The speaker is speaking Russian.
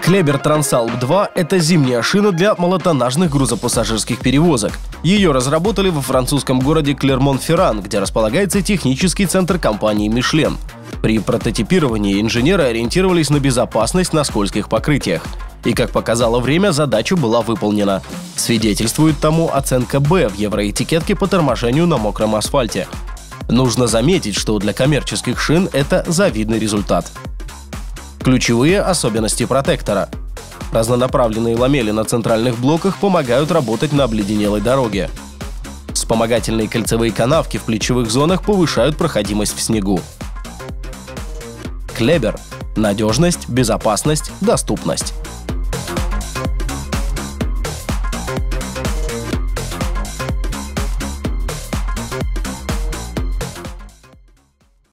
Kleber Transalp 2 – это зимняя шина для малотоннажных грузопассажирских перевозок. Ее разработали во французском городе Клермон-Ферран, где располагается технический центр компании Michelin. При прототипировании инженеры ориентировались на безопасность на скользких покрытиях. И, как показало время, задача была выполнена. Свидетельствует тому оценка «Б» в евроэтикетке по торможению на мокром асфальте. Нужно заметить, что для коммерческих шин это завидный результат. Ключевые особенности протектора. Разнонаправленные ламели на центральных блоках помогают работать на обледенелой дороге. Вспомогательные кольцевые канавки в плечевых зонах повышают проходимость в снегу. Kleber – надежность, безопасность, доступность.